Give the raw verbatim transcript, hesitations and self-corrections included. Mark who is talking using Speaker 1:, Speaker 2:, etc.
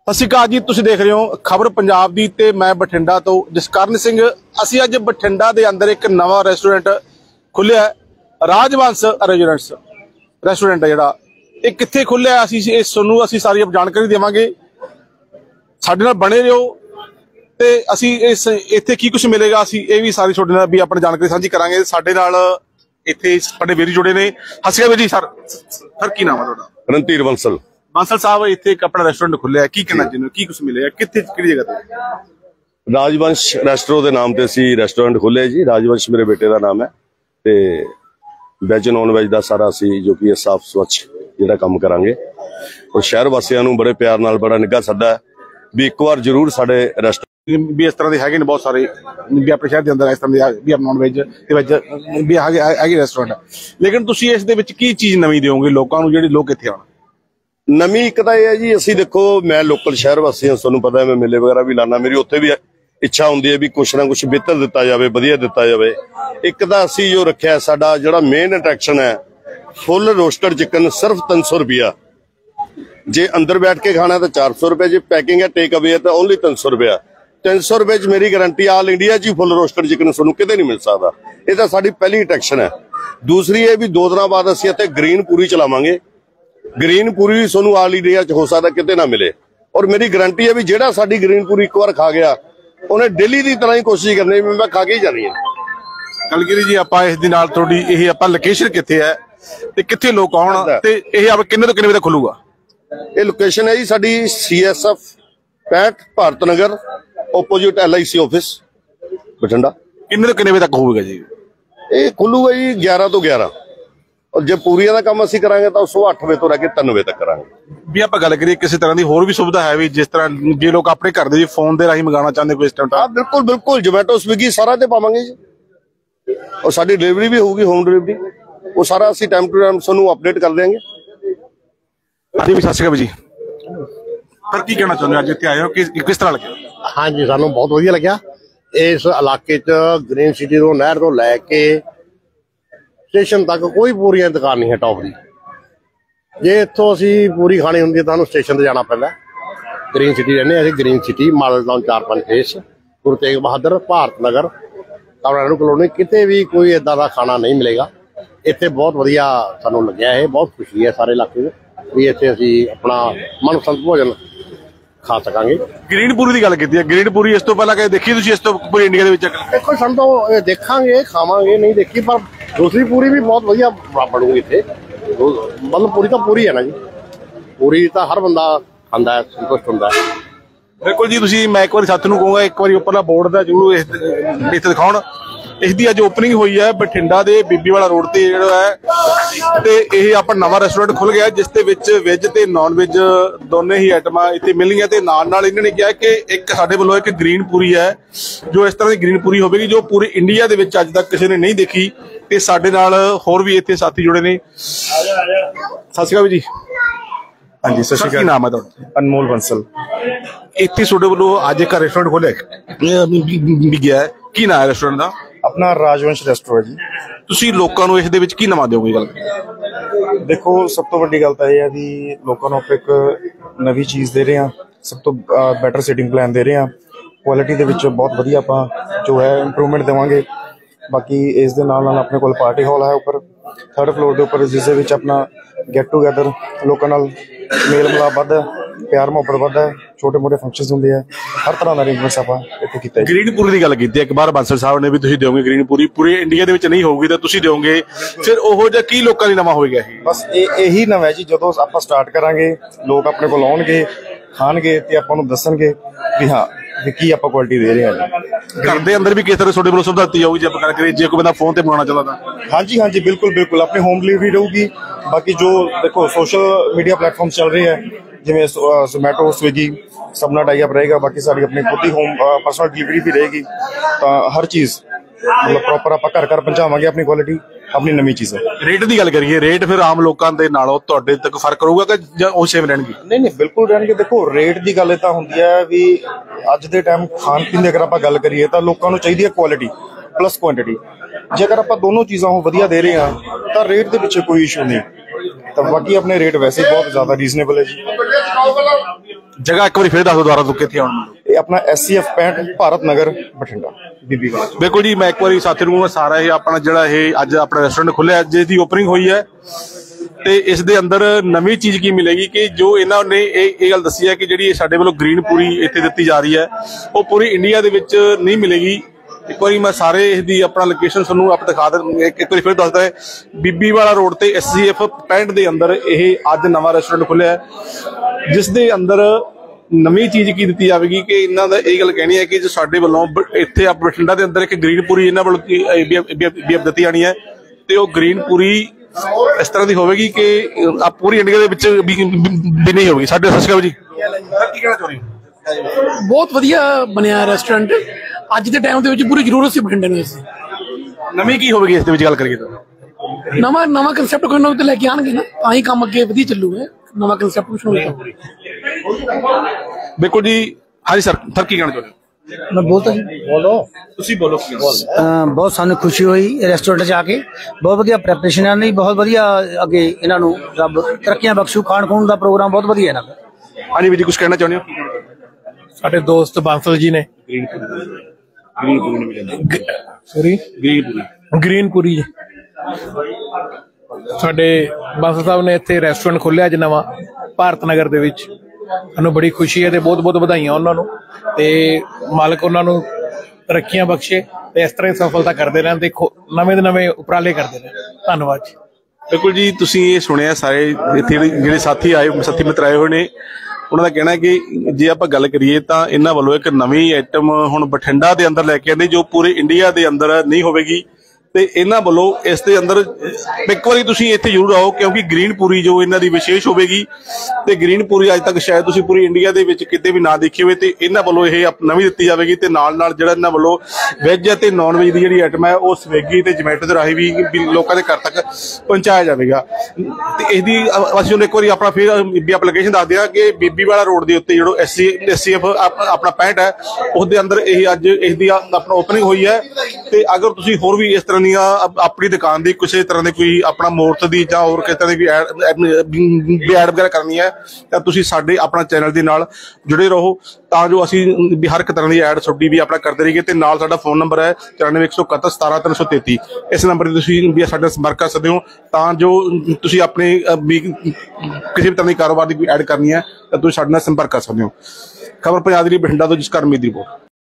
Speaker 1: ਸਤਿ ਸ਼੍ਰੀ ਅਕਾਲ ਜੀ, ਤੁਸੀਂ ਦੇਖ ਰਹੇ ਹੋ ਖਬਰ ਪੰਜਾਬ ਦੀ ਤੇ ਮੈਂ ਬਠਿੰਡਾ ਤੋਂ ਜਸਕਰਨ ਸਿੰਘ। ਅਸੀਂ ਅੱਜ ਬਠਿੰਡਾ ਦੇ ਅੰਦਰ ਇੱਕ ਨਵਾਂ ਰੈਸਟੋਰੈਂਟ ਖੁੱਲਿਆ ਰਾਜਵੰਸ਼ ਰੈਸਟੋਰੈਂਟ ਰੈਸਟੋਰੈਂਟ ਹੈ ਜਿਹੜਾ ਇਹ ਕਿੱਥੇ ਖੁੱਲਿਆ ਅਸੀਂ ਇਸ ਤੁਹਾਨੂੰ ਅਸੀਂ ਸਾਰੀ ਜਾਣਕਾਰੀ ਦੇਵਾਂਗੇ। ਸਾਡੇ ਨਾਲ ਬਣੇ ਰਹੋ ਤੇ ਅਸੀਂ ਇਸ ਇੱਥੇ ਕੀ ਕੁਝ ਮਿਲੇਗਾ ਅਸੀਂ ਇਹ ਵੀ ਸਾਰੀ ਤੁਹਾਡੇ ਨਾਲ ਵੀ ਆਪਣੀ ਜਾਣਕਾਰੀ ਸਾਂਝੀ ਕਰਾਂਗੇ। ਸਾਡੇ ਨਾਲ ਇੱਥੇ ਸਾਡੇ ਵੀਰ ਜੁੜੇ ਨੇ। ਹਸਿਆ ਵੀਰ ਜੀ ਸਰ ਸਰ ਕੀ ਨਾਮ ਹੈ ਤੁਹਾਡਾ?
Speaker 2: ਰਣਧੀਰ ਬੰਸਲ।
Speaker 1: ਬੰਸਲ ਸਾਹਿਬ ਇੱਥੇ ਇੱਕ ਆਪਣਾ ਰੈਸਟੋਰੈਂਟ ਖੁੱਲਿਆ ਕੀ ਕਹਿਣਾ ਚਾਹੁੰਦੇ ਹੋ, ਕੀ ਕੁਝ ਮਿਲੇਗਾ, ਕਿੱਥੇ ਕਿਹੜੀ ਜਗ੍ਹਾ ਤੇ?
Speaker 2: ਰਾਜਵੰਸ਼ ਰੈਸਟੋਰੈਂਟ ਦੇ ਨਾਮ ਤੇ ਅਸੀਂ ਰੈਸਟੋਰੈਂਟ ਖੋਲਿਆ ਜੀ। ਰਾਜਵੰਸ਼ ਮੇਰੇ ਬੇਟੇ ਦਾ ਨਾਮ ਹੈ ਤੇ ਵੈਜ ਨੌਨ ਵੈਜ ਦਾ ਸਾਰਾ ਅਸੀਂ ਜੋ ਕਿ ਸਾਫ ਸਵੱਛ ਜਿਹੜਾ ਕੰਮ ਕਰਾਂਗੇ। ਔਰ ਸ਼ਹਿਰ ਵਾਸੀਆਂ ਨੂੰ ਬੜੇ ਪਿਆਰ ਨਾਲ ਬੜਾ ਨਿੱਘਾ ਸੱਦਾ ਹੈ ਵੀ ਇੱਕ ਵਾਰ ਜ਼ਰੂਰ ਸਾਡੇ ਰੈਸਟੋਰੈਂਟ ਵੀ ਇਸ ਤਰ੍ਹਾਂ ਦੇ ਹੈਗੇ ਨੇ ਬਹੁਤ ਸਾਰੇ ਵੀ ਆਪਣੇ ਸ਼ਹਿਰ ਦੇ ਅੰਦਰ ਇਸ ਤਰ੍ਹਾਂ ਦੇ ਵੀ ਨੌਨ ਵੈਜ ਤੇ ਵੈਜ ਵੀ ਹੈਗੇ ਹੈਗੇ ਰੈਸਟੋਰੈਂਟ। ਲੇਕਿਨ ਤੁਸੀਂ ਇਸ ਦੇ ਵਿੱਚ ਕੀ ਚੀਜ਼ ਨਵੀਂ ਦਿਓਗੇ ਲੋਕਾਂ ਨੂੰ ਜਿਹੜੇ ਲੋਕ ਇੱਥੇ ਆਉਣ? ਨਵੀਂ ਇੱਕ ਤਾਂ ਇਹ ਹੈ ਜੀ, ਅਸੀਂ ਦੇਖੋ ਮੈਂ ਲੋਕਲ ਸ਼ਹਿਰ ਵਾਸੀ ਹਾਂ, ਤੁਹਾਨੂੰ ਪਤਾ ਹੈ ਮੈਂ ਮੇਲੇ ਵਗੈਰਾ ਵੀ ਲਾਣਾ, ਮੇਰੀ ਉੱਥੇ ਵੀ ਇੱਛਾ ਹੁੰਦੀ ਹੈ ਵੀ ਕੁਛ ਨਾ ਕੁਛ ਬਿਹਤਰ ਦਿੱਤਾ ਜਾਵੇ, ਵਧੀਆ ਦਿੱਤਾ ਜਾਵੇ। ਇੱਕ ਤਾਂ ਅਸੀਂ ਜੋ ਰੱਖਿਆ ਸਾਡਾ ਜਿਹੜਾ ਮੇਨ ਅਟਰੈਕਸ਼ਨ ਹੈ ਫੁੱਲ ਰੋਸਟਡ ਚਿਕਨ ਸਿਰਫ ਤਿੰਨ ਸੌ ਰੁਪਇਆ। ਜੇ ਅੰਦਰ ਬੈਠ ਕੇ ਖਾਣਾ ਤਾਂ ਚਾਰ ਸੌ ਰੁਪਏ, ਜੇ ਪੈਕਿੰਗ ਹੈ ਟੇਕ ਅਵੇ ਤਾਂ ਓਨਲੀ ਤਿੰਨ ਸੌ ਰੁਪਇਆ। ਤਿੰਨ ਸੌ ਰੁਪਏ ਚ ਮੇਰੀ ਗਾਰੰਟੀ ਆਲ ਇੰਡੀਆ ਚ ਫੁੱਲ ਰੋਸਟਡ ਚਿਕਨ ਤੁਹਾਨੂੰ ਕਿਤੇ ਨਹੀਂ ਮਿਲ ਸਕਦਾ। ਇਹ ਤਾਂ ਸਾਡੀ ਪਹਿਲੀ ਅਟਰੈਕਸ਼ਨ ਹੈ। ਦੂਸਰੀ ਇਹ ਵੀ ਦੋ ਦਿਨਾਂ ਬਾਅਦ ਅਸੀਂ ਇੱਥੇ ਗ੍ਰੀਨ ਪੂਰੀ ਚਲਾਵਾਂਗੇ। ਗ੍ਰੀਨ ਪੂਰੀ ਤੁਹਾਨੂੰ ਆਲ ਇੰਡੀਆ ਚ ਹੋ ਸਕਦਾ ਕਿਤੇ ਨਾ ਮਿਲੇ। ਔਰ ਮੇਰੀ ਗਾਰੰਟੀ ਹੈ ਵੀ ਜਿਹੜਾ ਸਾਡੀ ਗ੍ਰੀਨ ਪੂਰੀ ਇੱਕ ਵਾਰ ਖਾ ਗਿਆ ਉਹਨੇ ਡੇਲੀ ਦੀ ਤਰ੍ਹਾਂ ਹੀ ਕੋਸ਼ਿਸ਼ ਕਰਨੀ ਵੀ ਮੈਂ ਖਾ ਕੇ ਹੀ ਜਾਣੀ ਹੈ।
Speaker 1: ਕਲਗੀਰੀ ਜੀ ਆਪਾਂ ਇਸ ਦੇ ਨਾਲ ਥੋੜੀ ਇਹ ਆਪਾਂ ਲੋਕੇਸ਼ਨ ਕਿੱਥੇ ਹੈ ਤੇ ਕਿੱਥੇ ਲੋਕ ਆਉਣ ਤੇ ਇਹ ਆਪ ਕਿੰਨੇ ਤੋਂ ਕਿੰਨੇ ਵਜੇ ਤੱਕ ਖੁੱਲੂਗਾ?
Speaker 2: ਇਹ ਲੋਕੇਸ਼ਨ ਹੈ ਜੀ ਸਾਡੀ ਸੀ ਐਸ ਐਫ ਪੈਂਹਠ Bharat Nagar opposite L I C office Bathinda.
Speaker 1: ਕਿੰਨੇ ਤੋਂ ਕਿੰਨੇ ਵਜੇ ਤੱਕ ਹੋਊਗਾ ਜੀ?
Speaker 2: ਇਹ ਖੁੱਲੂਗਾ ਜੀ ਗਿਆਰਾਂ ਤੋਂ ਗਿਆਰਾਂ। ਔਰ ਜੇ ਪੂਰੀਆਂ ਦਾ ਕੰਮ ਅਸੀਂ ਕਰਾਂਗੇ ਤਾਂ ਸਵੇਰ ਅੱਠ ਵਜੇ ਤੋਂ ਲੈ ਕੇ ਤਿੰਨ ਵਜੇ ਤੱਕ ਕਰਾਂਗੇ।
Speaker 1: ਵੀ ਆਪਾਂ ਗੱਲ ਕਰੀਏ ਕਿਸੇ ਤਰ੍ਹਾਂ ਦੀ ਹੋਰ ਵੀ ਸੁਵਿਧਾ ਹੈ ਵੀ ਜਿਸ ਤਰ੍ਹਾਂ ਜੇ ਲੋਕ ਆਪਣੇ ਘਰ ਦੇ ਫੋਨ ਦੇ ਰਾਹੀਂ ਮੰਗਾਉਣਾ ਚਾਹੁੰਦੇ ਕੋਈ ਇਸ ਟਾਈਮ?
Speaker 2: ਹਾਂ ਬਿਲਕੁਲ ਬਿਲਕੁਲ, ਜੋਮੈਟੋ ਸਵਿਗੀ ਸਾਰਾ ਤੇ ਪਾਵਾਂਗੇ ਜੀ। ਔਰ ਸਾਡੀ ਡਿਲੀਵਰੀ ਵੀ ਹੋਊਗੀ, ਹੋਮ ਡਿਲੀਵਰੀ। ਉਹ ਸਾਰਾ ਅਸੀਂ ਟਾਈਮ ਟੂ ਟਾਈਮ ਤੁਹਾਨੂੰ ਅਪਡੇਟ ਕਰ ਦਿਆਂਗੇ।
Speaker 1: ਹਾਂਜੀ ਵੀ ਸਤਿ ਸ਼੍ਰੀ ਅਕਾਲ ਜੀ। ਪਰ ਕੀ ਕਹਿਣਾ ਚਾਹੁੰਦੇ ਹੋ ਅੱਜ ਇੱਥੇ ਆਏ ਹੋ, ਕਿਸ ਤਰ੍ਹਾਂ ਲੱਗਿਆ?
Speaker 3: ਹਾਂਜੀ ਸਾਨੂੰ ਬਹੁਤ ਵਧੀਆ ਲੱਗਿਆ। ਇਸ ਇਲਾਕੇ 'ਚ ਗ੍ਰੀਨ ਸਿਟੀ ਤੋਂ ਨਹਿਰ ਤੋਂ ਲੈ ਕੇ ਸਟੇਸ਼ਨ ਤੱਕ ਕੋਈ ਪੂਰੀਆਂ ਦੁਕਾਨ ਨਹੀਂ ਹੈ ਟੌਪ ਦੀ। ਜੇ ਇੱਥੋਂ ਅਸੀਂ ਪੂਰੀ ਖਾਣੀ ਹੁੰਦੀ ਹੈ ਤਾਂ ਸਾਨੂੰ ਸਟੇਸ਼ਨ ਤੇ ਜਾਣਾ ਪੈਂਦਾ। ਗ੍ਰੀਨ ਸਿਟੀ ਰਹਿੰਦੇ ਅਸੀਂ, ਗ੍ਰੀਨ ਸਿਟੀ ਮਾਡਲ ਟਾਊਨ ਚਾਰ ਪੰਜ ਫੇਸ ਗੁਰੂ ਤੇਗ ਬਹਾਦਰ ਭਾਰਤ ਨਗਰ ਤਾਮਿਲਨਾਡੂ ਕਲੋਨੀ। ਕਿਤੇ ਵੀ ਕੋਈ ਏਦਾਂ ਦਾ ਖਾਣਾ ਨਹੀਂ ਮਿਲੇਗਾ। ਇੱਥੇ ਬਹੁਤ ਵਧੀਆ ਸਾਨੂੰ ਲੱਗਿਆ। ਇਹ ਬਹੁਤ ਖੁਸ਼ੀ ਹੈ ਸਾਰੇ ਇਲਾਕੇ 'ਚ ਵੀ ਇੱਥੇ ਅਸੀਂ ਆਪਣਾ ਮਨਪਸੰਦ ਭੋਜਨ ਖਾ ਸਕਾਂਗੇ।
Speaker 1: ਗ੍ਰੀਨ ਪੂਰੀ ਦੀ ਗੱਲ ਕੀਤੀ ਹੈ, ਗ੍ਰੀਨ ਪੂਰੀ ਇਸ ਤੋਂ ਪਹਿਲਾਂ ਕਦੇ ਦੇਖੀ ਤੁਸੀਂ ਇਸ ਤੋਂ ਪੂਰੀ ਇੰਡੀਆ ਦੇ ਵਿੱਚ?
Speaker 3: ਦੇਖੋ ਸਾਨੂੰ ਤਾਂ ਦੇਖਾਂਗੇ ਖਾਵਾਂਗੇ, ਨਹੀਂ ਦੇਖੀ, ਪਰ ਦੂਸਰੀ ਪੂਰੀ ਵੀ ਬਹੁਤ ਵਧੀਆ ਬਣੂਗੀ ਇੱਥੇ। ਮਤਲਬ ਪੂਰੀ ਤਾਂ ਪੂਰੀ ਹੈ ਨਾ ਜੀ, ਪੂਰੀ ਤਾਂ ਹਰ ਬੰਦਾ ਖਾਂਦਾ ਹੈ, ਸੰਤੁਸ਼ਟ ਹੁੰਦਾ ਹੈ।
Speaker 1: ਬਿਲਕੁਲ ਜੀ। ਤੁਸੀਂ ਮੈਂ ਇੱਕ ਵਾਰੀ ਸਾਥ ਨੂੰ ਕਹੂੰਗਾ ਇੱਕ ਵਾਰੀ ਉੱਪਰਲਾ ਬੋਰਡ ਦਾ ਜ਼ਰੂਰ ਇਸ ਇੱਥੇ ਦਿਖਾਉਣ। ਇਸ ਦੀ ਅੱਜ ਓਪਨਿੰਗ ਹੋਈ ਹੈ ਬਠਿੰਡਾ ਦੇ ਬੀਬੀ ਵਾਲਾ ਰੋਡ ਤੇ ਜਿਹੜਾ ਹੈ ਤੇ ਇਹ ਆਪਾਂ ਨਵਾਂ ਰੈਸਟੋਰੈਂਟ ਖੁੱਲ ਗਿਆ ਜਿਸ ਦੇ ਵਿੱਚ ਵੈਜ ਤੇ ਨਾਨ ਵੈਜ ਦੋਨੇ ਹੀ ਆਈਟਮਾਂ ਇੱਥੇ ਮਿਲਣਗੀਆਂ। ਤੇ ਨਾਲ ਨਾਲ ਇਹਨਾਂ ਨੇ ਕਿਹਾ ਕਿ ਇੱਕ ਸਾਡੇ ਵੱਲੋਂ ਇੱਕ ਗ੍ਰੀਨ ਪੂਰੀ ਹੈ ਜੋ ਇਸ ਤਰ੍ਹਾਂ ਦੀ ਗ੍ਰੀਨ ਪੂਰੀ ਹੋਵੇਗੀ ਜੋ ਪੂਰੀ ਇੰਡੀਆ ਦੇ ਵਿੱਚ ਅੱਜ ਤੱਕ ਕਿਸੇ ਨੇ ਨਹੀਂ ਦੇਖੀ। ਤੇ ਸਾਡੇ ਨਾਲ ਹੋਰ ਵੀ ਇੱਥੇ ਸਾਥੀ ਜੁੜੇ ਨੇ। ਸਤਿ ਸ਼੍ਰੀ ਅਕਾਲ ਜੀ।
Speaker 4: ਹਾਂਜੀ ਸਤਿ ਸ਼੍ਰੀ ਅਕਾਲ।
Speaker 1: ਕੀ ਨਾਮ ਹੈ ਤੁਹਾਡਾ?
Speaker 4: ਅਨਮੋਲ ਬੰਸਲ।
Speaker 1: ਇੱਥੇ ਤੁਹਾਡੇ ਵੱਲੋਂ ਅੱਜ ਇੱਕ ਰੈਸਟੋਰੈਂਟ ਖੋਲਿਆ ਗਿਆ, ਕੀ ਨਾਮ ਹੈ ਰੈਸਟੋਰੈਂਟ ਦਾ?
Speaker 4: ਆਪਣਾ ਰਾਜਵੰਸ਼ ਰੈਸਟੋਰੈਂਟ ਜੀ।
Speaker 1: ਤੁਸੀਂ ਲੋਕਾਂ ਨੂੰ ਇਸ ਦੇ ਵਿੱਚ ਕੀ ਨਵਾਂ ਦਿਓਗੇ? ਗੱਲ
Speaker 4: ਦੇਖੋ ਸਭ ਤੋਂ ਵੱਡੀ ਗੱਲ ਤਾਂ ਇਹ ਹੈ ਵੀ ਲੋਕਾਂ ਨੂੰ ਆਪਾਂ ਇੱਕ ਨਵੀਂ ਚੀਜ਼ ਦੇ ਰਹੇ ਹਾਂ, ਸਭ ਤੋਂ ਬੈਟਰ ਸੀਟਿੰਗ ਪਲਾਨ ਦੇ ਰਹੇ ਹਾਂ। ਕੁਆਲਿਟੀ ਦੇ ਵਿੱਚ ਬਹੁਤ ਵਧੀਆ ਆਪਾਂ ਜੋ ਹੈ ਇੰਪਰੂਵਮੈਂਟ ਦੇਵਾਂਗੇ। ਬਾਕੀ ਇਸ ਦੇ ਨਾਲ ਨਾਲ ਆਪਣੇ ਕੋਲ ਪਾਰਟੀ ਹਾਲ ਹੈ ਉੱਪਰ ਥਰਡ ਫਲੋਰ ਦੇ ਉੱਪਰ, ਜਿਸ ਦੇ ਵਿੱਚ ਆਪਣਾ ਗੈਟ ਟੂਗੈਦਰ ਲੋਕਾਂ ਨਾਲ ਮੇਲ ਮਿਲਾਪ ਵੱਧਦਾ, ਪਿਆਰ ਮੁਹੱਬਤ ਵੱਧਦਾ, ਛੋਟੇ ਮੋਟੇ ਫੰਕਸ਼ਨਸ ਹੁੰਦੇ ਆ, ਹਰ ਤਰ੍ਹਾਂ ਦਾ ਅਰੇਂਜਮੈਂਟਸ ਆਪਾਂ ਇੱਥੇ ਕੀਤਾ।
Speaker 1: ਗ੍ਰੀਨ ਪੂਰੀ ਦੀ ਗੱਲ ਕੀਤੀ ਇੱਕ ਵਾਰ ਬਾਂਸਲ ਸਾਹਿਬ ਨੇ ਵੀ ਤੁਸੀਂ ਦਿਓਗੇ ਗ੍ਰੀਨ ਪੂਰੀ, ਪੂਰੇ ਇੰਡੀਆ ਦੇ ਵਿੱਚ ਨਹੀਂ ਹੋਊਗੀ ਤਾਂ ਤੁਸੀਂ ਦਿਓਗੇ। ਫਿਰ ਉਹੋ ਜਿਹਾ ਕੀ ਲੋਕਾਂ ਲਈ ਨਵਾਂ ਹੋਏਗਾ? ਇਹ
Speaker 4: ਬਸ ਇਹ ਇਹੀ ਨਵਾਂ ਜੀ। ਜਦੋਂ ਆਪਾਂ ਸਟਾਰਟ ਕਰਾਂਗੇ ਲੋਕ ਆਪਣੇ ਕੋਲ ਆਉਣਗੇ, ਖਾਣਗੇ ਤੇ ਆਪਾਂ ਨੂੰ ਦੱਸਣਗੇ ਵੀ ਹਾਂ ਵੀ ਕੀ ਆਪਾਂ ਕੁਆਲਿਟੀ ਦੇ ਰਹੇ ਹਾਂ।
Speaker 1: ਘਰ ਦੇ ਅੰਦਰ ਵੀ ਕਿਸ ਤਰ੍ਹਾਂ ਤੁਹਾਡੇ ਵੱਲੋਂ ਸੁਵਿਧਾ ਦਿੱਤੀ ਜਾਊਗੀ ਜੇ ਆਪਾਂ ਗੱਲ ਕਰੀਏ, ਜੇ ਕੋਈ ਬੰਦਾ ਫੋਨ ਤੇ ਮੰਗਾਉਣਾ ਚਾਹੁੰਦਾ ਤਾਂ?
Speaker 4: ਹਾਂਜੀ ਹਾਂਜੀ ਬਿਲਕੁਲ ਬਿਲਕੁਲ, ਆਪਣੀ ਹੋਮ ਡਿਲੀਵਰੀ ਰਹੂਗੀ। ਬਾਕੀ ਜੋ ਦੇਖੋ ਸੋਸ਼ਲ ਮੀਡੀਆ ਪਲੇਟਫਾਰਮ ਚੱਲ ਰਹੇ ਹੈ ਜਿਵੇਂ ਜ਼ੋਮੈਟੋ ਸਵਿਗੀ ਸਭ ਨਾਲ ਟਾਈ ਅਪ ਰਹੇਗਾ। ਬਾਕੀ ਸਾਡੀ ਆਪਣੀ ਖੁਦ ਹੀ ਹੋਮ ਪਰਸਨਲ ਡਿਲੀਵਰੀ ਵੀ ਰਹੇਗੀ। ਤਾਂ ਹਰ ਚੀਜ਼ ਮਤਲਬ ਪ੍ਰੋਪਰ ਆਪਾਂ ਘਰ ਘਰ ਪਹੁੰਚਾਵਾਂਗੇ ਆਪਣੀ ਕੁਆਲਿਟੀ, ਆਪਣੀ ਨਵੀਂ ਚੀਜ਼ ਹੈ।
Speaker 1: ਰੇਟ ਦੀ ਗੱਲ ਕਰੀਏ, ਰੇਟ ਫਿਰ ਆਮ ਲੋਕਾਂ ਦੇ ਨਾਲੋਂ ਤੁਹਾਡੇ ਤੱਕ ਫਰਕ ਰਹੂਗਾ ਕਿ ਜਾਂ ਉਹ ਸੇਮ ਰਹਿਣਗੇ?
Speaker 4: ਨਹੀਂ ਨਹੀਂ ਬਿਲਕੁਲ ਰਹਿਣਗੇ। ਦੇਖੋ ਰੇਟ ਦੀ ਗੱਲ ਤਾਂ ਹੁੰਦੀ ਹੈ ਵੀ ਅੱਜ ਦੇ ਟਾਈਮ ਖਾਣ ਪੀਣ ਦੀ ਅਗਰ ਆਪਾਂ ਗੱਲ ਕਰੀਏ ਤਾਂ ਲੋਕਾਂ ਨੂੰ ਚਾਹੀਦੀ ਹੈ ਕੁਆਲਿਟੀ ਪਲੱਸ ਕੁਆਂਟੀਟੀ। ਜੇਕਰ ਆਪਾਂ ਦੋਨੋਂ ਚੀਜ਼ਾਂ ਉਹ ਵਧੀਆ ਦੇ ਰਹੇ ਹਾਂ ਤਾਂ ਰੇਟ ਦੇ ਪਿੱਛੇ ਕੋਈ ਇਸ਼ੂ ਨਹੀਂ। ਤਾਂ ਬਾਕੀ ਆਪਣੇ ਰੇਟ ਵੈਸੇ ਬਹੁਤ ਜ਼ਿਆਦਾ ਰੀਜ਼ਨੇਬਲ ਹੈ ਜੀ।
Speaker 1: ਜਗ੍ਹਾ ਇੱਕ ਵਾਰੀ ਫਿਰ ਦੱਸ ਦਿਓ ਦੁਬਾਰਾ ਤੋਂ ਕਿੱਥੇ ਆਉਣ ਨੂੰ।
Speaker 4: ਇਹ ਆਪਣਾ ਐਸ ਸੀ ਐਫ ਪੈਂਹਠ ਭਾਰਤ ਨਗਰ ਬਠਿੰਡਾ ਬੀਬੀ ਵਾਲਾ।
Speaker 1: ਬਿਲਕੁਲ ਜੀ, ਮੈਂ ਇੱਕ ਵਾਰੀ ਸਾਥੀ ਨੂੰ ਸਾਰਾ ਇਹ ਆਪਣਾ ਜਿਹੜਾ ਇਹ ਅੱਜ ਆਪਣਾ ਰੈਸਟੋਰੈਂਟ ਖੁੱਲਿਆ, ਜਿਸ ਦੀ ਓਪਨਿੰਗ ਹੋਈ ਹੈ ਤੇ ਇਸ ਦੇ ਅੰਦਰ ਨਵੀਂ ਚੀਜ਼ ਕੀ ਮਿਲੇਗੀ ਕਿ ਜੋ ਇਹਨਾਂ ਨੇ ਇਹ ਇਹ ਗੱਲ ਦੱਸੀ ਹੈ ਕਿ ਜਿਹੜੀ ਸਾਡੇ ਵੱਲੋਂ ਗ੍ਰੀਨ ਪੂਰੀ ਇੱਥੇ ਦਿੱਤੀ ਜਾ ਰਹੀ ਹੈ ਉਹ ਪੂਰੀ ਇੰਡੀਆ ਦੇ ਵਿੱਚ ਨਹੀਂ ਮਿਲੇਗੀ। ਇੱਕ ਵਾਰੀ ਮੈਂ ਸਾਰੇ ਇਹਦੀ ਆਪਣਾ ਲੋਕੇਸ਼ਨ ਤੁਹਾਨੂੰ ਆਪ ਦਿਖਾ ਦੇ ਇੱਕ ਵਾਰੀ ਫਿਰ ਦੱਸਦਾ ਹੈ। ਬੀਬੀ ਵਾਲਾ ਰੋਡ ਤੇ ਐਸ ਸੀ ਐਫ ਪੈਂਹਠ ਦੇ ਅੰਦਰ ਇਹ ਅੱਜ ਨਵਾਂ ਰੈਸਟੋਰੈਂਟ ਖੁੱਲਿਆ ਹੈ, ਜਿਸ ਦੇ ਅੰਦਰ ਨਵੀਂ ਚੀਜ਼ ਕੀ ਦਿੱਤੀ ਜਾਵੇਗੀ ਕਿ ਇਹਨਾਂ ਦਾ ਇਹ ਗੱਲ ਕਹਿਣੀ ਹੈ ਕਿ ਜੋ ਸਾਡੇ ਵੱਲੋਂ ਇੱਥੇ ਆ ਬਠਿੰਡਾ ਦੇ ਅੰਦਰ ਇੱਕ ਗ੍ਰੀਨ ਪੂਰੀ ਇਹਨਾਂ ਵੱਲੋਂ ਦਿੱਤੀ ਜਾਣੀ ਹੈ ਤੇ ਉਹ ਗ੍ਰੀਨ ਪੂਰੀ ਇਸ ਤਰ੍ਹਾਂ ਦੀ ਹੋਵੇਗੀ ਕਿ ਆ ਪੂਰੀ ਇੰਡੀਆ ਦੇ ਵਿੱਚ ਵੀ ਨਹੀਂ ਹੋਵੇਗੀ। ਸਾਡੇ ਸਤਿ ਸ਼੍ਰੀ ਅਕਾਲ ਜੀ, ਕੀ ਕਹਿਣਾ ਚਾਹੁੰਦੇ ਹੋ?
Speaker 5: ਬਹੁਤ ਵਧੀਆ ਬਣਿਆ ਰੈਸਟੋਰੈਂਟ, ਅੱਜ ਦੇ ਟਾਈਮ ਦੇ ਵਿੱਚ ਪੂਰੀ ਜ਼ਰੂਰਤ ਸੀ ਬਠਿੰਡੇ ਨੂੰ। ਇਸ
Speaker 1: ਨਵੀਂ ਕੀ ਹੋਵੇਗੀ ਇਸ ਦੇ ਵਿੱਚ ਗੱਲ ਕਰੀਏ ਤਾਂ
Speaker 5: ਨਵਾਂ ਨਵਾਂ ਕੰਸੈਪਟ ਕੋਈ ਨਾ ਕੋਈ ਲੈ ਕੇ ਆਣਗੇ ਨਾ, ਤਾਂ ਹੀ ਕੰਮ ਅੱਗੇ ਵਧੀਆ ਚੱਲੂਗਾ। ਨਵਾਂ ਕੰਸੈਪਟ ਕੁਛ ਹੋਵੇਗਾ।
Speaker 1: ਬਿਲਕੁਲ ਜੀ। ਹਾਂਜੀ ਸਰ, ਸਰ ਕੀ ਕਹਿਣਾ ਚਾਹੁੰਦੇ ਹੋ?
Speaker 6: मैं बोलता जी
Speaker 3: ਬੋਲੋ
Speaker 1: ਤੁਸੀਂ ਬੋਲੋ।
Speaker 6: बहुत सानू खुशी हुई रेस्टोरेंट च आके, बहुत वधिया प्रैपरेशन है, बहुत वधिया अगे इन्हां नू रब तरक्कियां बख्शू। खाण खूण दा प्रोग्राम बहुत वधिया इन्हां दा।
Speaker 1: ਹਾਂਜੀ ਵੀਰ ਜੀ, ਕੁਝ ਕਹਿਣਾ ਚਾਹੁੰਦੇ ਹੋ?
Speaker 7: ਸਾਡੇ ਦੋਸਤ ਬਾਂਸਲ ਜੀ ਨੇ ਸੋਰੀ ਗ੍ਰੀਨਪੁਰੀ ਜੀ, ਸਾਡੇ ਬਾਂਸਲ ਸਾਹਿਬ ਨੇ ਇੱਥੇ ਰੈਸਟੋਰੈਂਟ ਖੋਲਿਆ ਅੱਜ ਨਵਾਂ ਭਾਰਤ ਨਗਰ ਦੇ ਵਿੱਚ। ਸਾਨੂੰ ਬੜੀ ਖੁਸ਼ੀ ਹੈ ਤੇ ਬਹੁਤ ਬਹੁਤ ਵਧਾਈਆਂ ਉਹਨਾਂ ਨੂੰ, ਤੇ ਮਾਲਕ ਉਹਨਾਂ ਨੂੰ ਤਰੱਕੀਆਂ ਬਖਸ਼ੇ ਤੇ ਇਸ ਤਰ੍ਹਾਂ ਹੀ ਸਫਲਤਾ ਕਰਦੇ ਰਹਿਣ ਤੇ ਨਵੇਂ ਦੇ ਨਵੇਂ ਉਪਰਾਲੇ ਕਰਦੇ ਰਹਿਣ। ਧੰਨਵਾਦ ਜੀ।
Speaker 1: ਬਿਲਕੁਲ ਜੀ, ਤੁਸੀਂ ਇਹ ਸੁਣਿਆ ਸਾਰੇ ਇੱਥੇ ਜਿਹੜੇ ਸਾਥੀ ਆਏ ਸਾਥੀ ਮਿੱਤਰ ਆਏ ਹੋਏ ਨੇ, ਉਹਨਾਂ ਦਾ ਕਹਿਣਾ ਕਿ ਜੇ ਆਪਾਂ ਗੱਲ ਕਰੀਏ ਤਾਂ ਇਹਨਾਂ ਵੱਲੋਂ ਇੱਕ ਨਵੀਂ ਆਈਟਮ ਹੁਣ ਬਠਿੰਡਾ ਦੇ ਅੰਦਰ ਲੈ ਕੇ ਆਂਦੇ ਜੋ ਪੂਰੇ ਇੰਡੀਆ ਦੇ ਅੰਦਰ ਨਹੀਂ ਹੋਵੇਗੀ ਤੇ ਇਹਨਾਂ ਵੱਲੋਂ ਇਸ ਦੇ ਅੰਦਰ ਇੱਕ ਵਾਰੀ ਤੁਸੀਂ ਇੱਥੇ ਜ਼ਰੂਰ ਆਓ ਕਿਉਂਕਿ ਗ੍ਰੀਨ ਪੂਰੀ ਜੋ ਇਹਨਾਂ ਦੀ ਵਿਸ਼ੇਸ਼ ਹੋਵੇਗੀ ਤੇ ਗ੍ਰੀਨ ਪੂਰੀ ਅੱਜ ਤੱਕ ਸ਼ਾਇਦ ਤੁਸੀਂ ਪੂਰੀ ਇੰਡੀਆ ਦੇ ਵਿੱਚ ਕਿਤੇ ਵੀ ਨਾ ਦੇਖੀ ਹੋਵੇ ਤੇ ਇਹਨਾਂ ਵੱਲੋਂ ਇਹ ਨਵੀਂ ਦਿੱਤੀ ਜਾਵੇਗੀ ਤੇ ਨਾਲ ਨਾਲ ਜਿਹੜਾ ਇਹਨਾਂ ਵੱਲੋਂ ਵੈਜ ਅਤੇ ਨਾਨ ਵੈਜ ਦੀ ਜਿਹੜੀ ਆਈਟਮ ਹੈ ਉਹ ਸਵਿਗੀ ਤੇ ਜਮੈਟੋ ਦੇ ਰਾਹੀਂ ਵੀ ਲੋਕਾਂ ਦੇ ਘਰ ਤੱਕ ਪਹੁੰਚਾਇਆ ਜਾਵੇਗਾ। ਤੇ ਇਹਦੀ ਅਸੀਂ ਉਹਨੂੰ ਇੱਕ ਵਾਰੀ ਆਪਣਾ ਫਿਰ ਵੀ ਐਪਲੀਕੇਸ਼ਨ ਦੱਸ ਦਿਆਂ ਕਿ ਬੀਬੀ ਵਾਲਾ ਰੋਡ ਦੇ ਉੱਤੇ ਜਿਹੜਾ S C S C F ਆਪਣਾ ਪੈਂਹਠ ਹੈ ਉਹਦੇ ਅੰਦਰ ਇਹ ਅੱਜ ਇਸ ਦੀ ਆਪਣਾ ਓਪਨਿੰਗ ਹੋਈ ਹੈ ਤੇ ਅਗਰ ਤੁਸੀਂ ਹੋਰ ਵੀ ਇਸ ਤਰ੍ਹਾਂ ਆਪਣੀ ਦੁਕਾਨ ਦੀ ਕਿਸੇ ਤਰ੍ਹਾਂ ਦੀ ਕੋਈ ਆਪਣਾ ਮੂਰਤ ਦੀ ਜਾਂ ਹੋਰ ਕਿਸੇ ਤਰ੍ਹਾਂ ਦੀ ਵੀ ਐਡ ਵਗੈਰਾ ਕਰਨੀ ਹੈ ਤਾਂ ਤੁਸੀਂ ਸਾਡੇ ਆਪਣਾ ਚੈਨਲ ਦੇ ਨਾਲ ਜੁੜੇ ਰਹੋ ਤਾਂ ਜੋ ਅਸੀਂ ਵੀ ਹਰ ਇੱਕ ਤਰ੍ਹਾਂ ਦੀ ਐਡ ਤੁਹਾਡੀ ਵੀ ਆਪਣਾ ਕਰਦੇ ਰਹੀਏ। ਤੇ ਨਾਲ ਸਾਡਾ ਫੋਨ ਨੰਬਰ ਹੈ ਚੁਰਾਨਵੇਂ ਇੱਕ ਸੌ ਇਕਹੱਤਰ ਸਤਾਰਾਂ ਤਿੰਨ ਸੌ ਤੇਤੀ, ਇਸ ਨੰਬਰ ਤੇ ਤੁਸੀਂ ਵੀ ਸਾਡੇ ਸੰਪਰਕ ਕਰ ਸਕਦੇ ਹੋ ਤਾਂ ਜੋ ਤੁਸੀਂ ਆਪਣੇ ਵੀ ਕਿਸੇ ਵੀ ਤਰ੍ਹਾਂ ਦੀ ਕਾਰੋਬਾਰ ਦੀ ਕੋਈ ਐਡ ਕਰਨੀ ਹੈ ਤਾਂ ਤੁਸੀਂ ਸਾਡੇ ਨਾਲ ਸੰਪਰਕ ਕਰ ਸਕਦੇ ਹੋ। ਖਬਰ ਪੰਜਾਬ ਦੀ ਬਠਿੰਡਾ ਤੋਂ ਜਿਸ ਕਰ ਉਮੀਦ ਦੀ ਰਿਪੋਰਟ।